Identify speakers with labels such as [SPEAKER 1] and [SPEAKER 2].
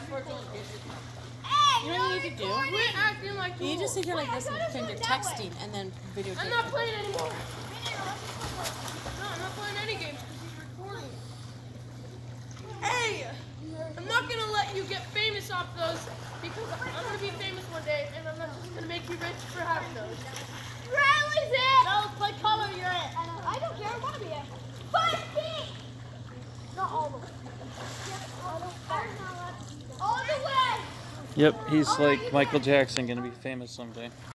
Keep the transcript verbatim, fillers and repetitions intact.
[SPEAKER 1] You know what you need to do?
[SPEAKER 2] Quit acting like
[SPEAKER 1] You need to sit here like this and pretend you're texting and then videotape.
[SPEAKER 2] I'm not playing anymore. No, I'm not playing any games because he's recording. Hey! I'm not going to let you get famous off those because I'm going to be famous one day and I'm not just going to make you rich for having those.
[SPEAKER 3] Riley's it! No, play color, you're it. I don't care, I want to be it. Five feet! Not all the way. All the way!
[SPEAKER 4] Yep, he's like Michael Jackson, gonna be famous someday.